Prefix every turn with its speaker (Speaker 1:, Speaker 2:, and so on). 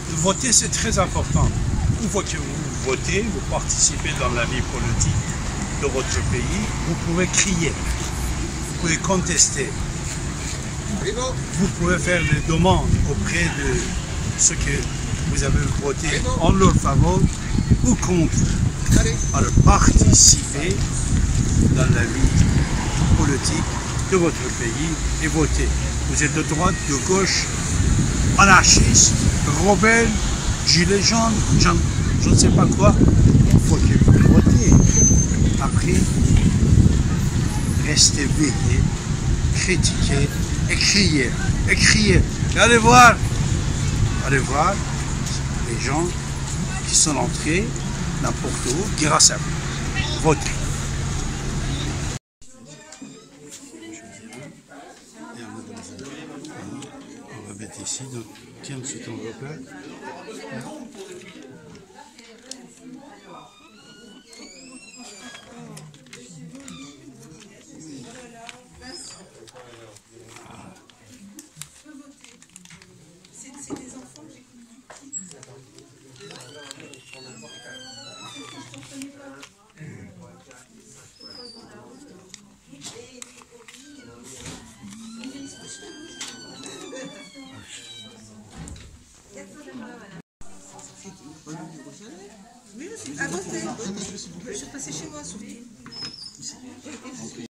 Speaker 1: Voter, c'est très important. Vous votez, vous participez dans la vie politique de votre pays, vous pouvez crier, vous pouvez contester, vous pouvez faire des demandes auprès de ceux que vous avez voté en leur faveur ou contre. Alors, participez dans la vie politique de votre pays et votez. Vous êtes de droite, de gauche, anarchiste, rebelle, gilet jaune, je ne sais pas quoi. Il faut que vous votez. Après, restez veillés, critiquez, écriez. Et allez voir les gens qui sont entrés n'importe où, grâce à vous. Votez. On va mettre ici, donc tiens cet enveloppe-là.
Speaker 2: C'est des enfants que j'ai Oui, à voter. Je suis passée chez moi surtout.